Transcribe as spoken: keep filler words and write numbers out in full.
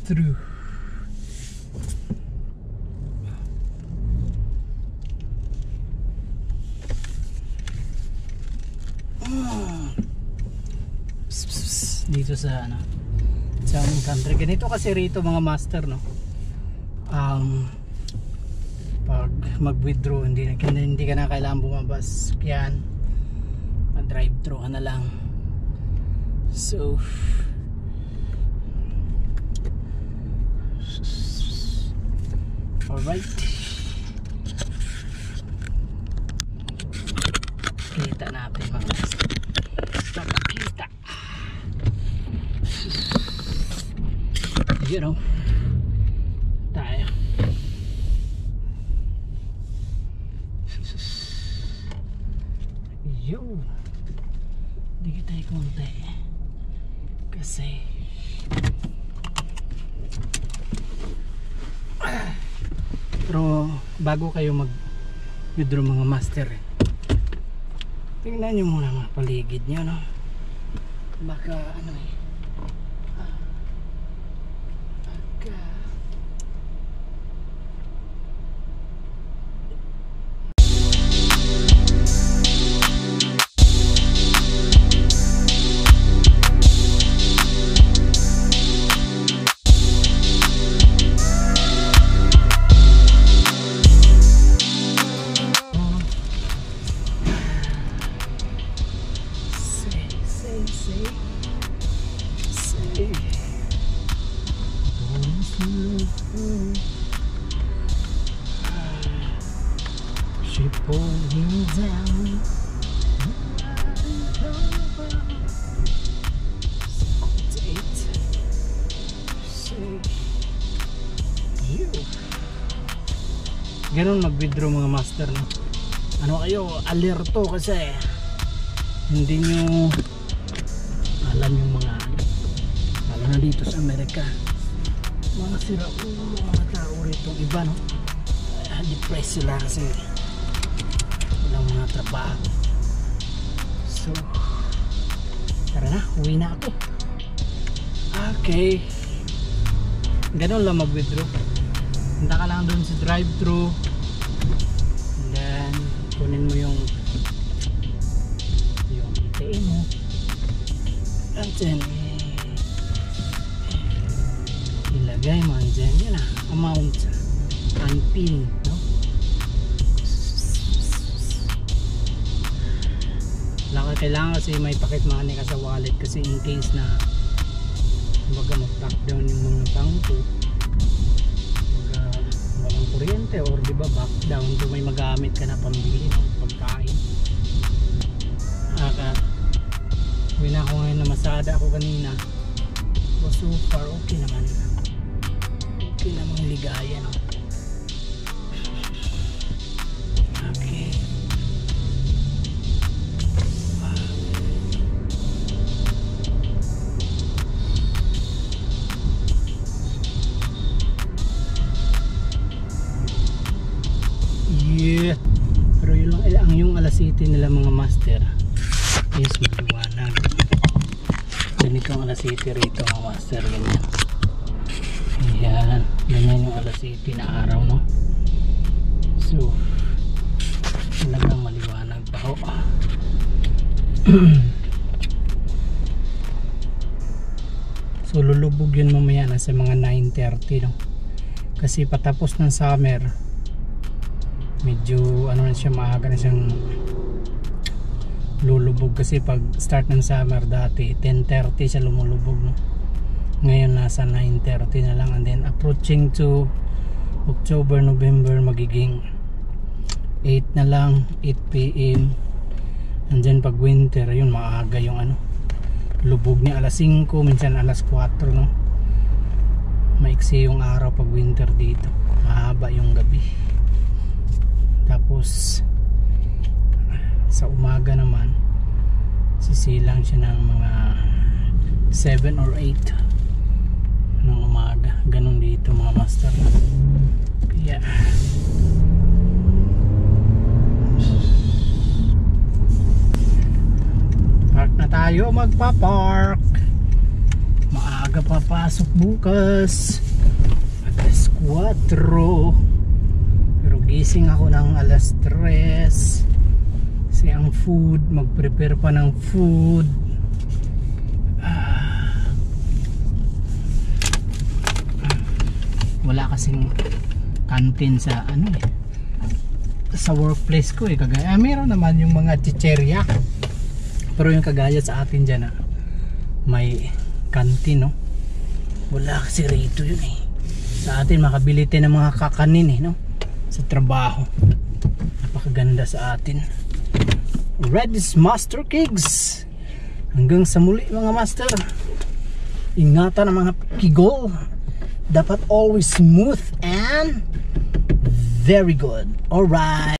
through. Dito sa ano, sa aming country, ganito kasi rito mga master, no? Um, pag mag-withdraw, hindi, hindi ka na kailangan bumabas, yan, mag-drive through ka na lang. So alright, kita natin mga master, kita you know tayo. Yo, dikit tayo konti kasi pero bago kayo mag withdraw mga master, eh, tingnan nyo muna mga paligid nyo, no? Baka ano eh she pulled me down. Eight. Six. You. Ganun mag-withdraw mga master, no? Ano kayo, alerto kasi hindi nyo alam yung mga, lalo na dito sa Amerika, mga siraulo mga tao rito, iba, no? Uh, depressed sila kasi walang mga trabaho. So tara na, uwi na ako. Okay, ganun lang mag-withdraw. Punta ka lang dun sa drive-thru, and then kunin mo yung yung A T M mo, and then ilagay mo dyan, yun na, amount and pin, no? Kailangan kasi may pocket money ka sa wallet, kasi in case na baga mag-back down yung mga bangko, baga walang kuryente, or di ba back down, so may magamit ka na pambili ng pagkain. Aka uwi na ako ngayon na Masada ako kanina, so far okay naman, okay namang ligaya, no? Okay. Yeah. Pero yun lang, ang yung alas city nila mga master is maliwanag. Ganito ang alas city rito mga master, ganyan. Ayan, ganyan yung alas city na araw, no? So talagang maliwanag pa ho. So lulubog yun mamaya na sa mga nine thirty, no? Kasi patapos ng summer, medyo ano na siya, maaga na siyang lulubog, kasi pag start ng summer dati ten thirty siya lumulubog, no? Ngayon nasa nine thirty na lang, and then approaching to October, November, magiging eight na lang, eight P M and then pag winter, yun maaga yung ano, lubog niya, alas singko, minsan alas kwatro, no? Maiksi yung araw pag winter dito, mahaba yung gabi. Tapos sa umaga naman sisilang siya ng mga seven or eight ng umaga. Ganun dito mga master. Kaya park na tayo, magpa-park. Maaga maaga papasok bukas, alas kwatro, pero gising ako ng alas tres kasi ang food, mag-prepare pa ng food. ah, wala kasing canteen sa ano eh, sa workplace ko eh. Kagaya, ah, meron naman yung mga chicherya, pero yung kagaya sa atin dyan ah, may canteen, no? Wala kasi rito yun eh. Sa atin makabili tayo ng mga kakanin eh, no? Sa trabaho. Napakaganda sa atin. Red is Master Kigs. Hanggang sa muli mga master. Ingatan ang mga kigol. Dapat always smooth and very good. Alright.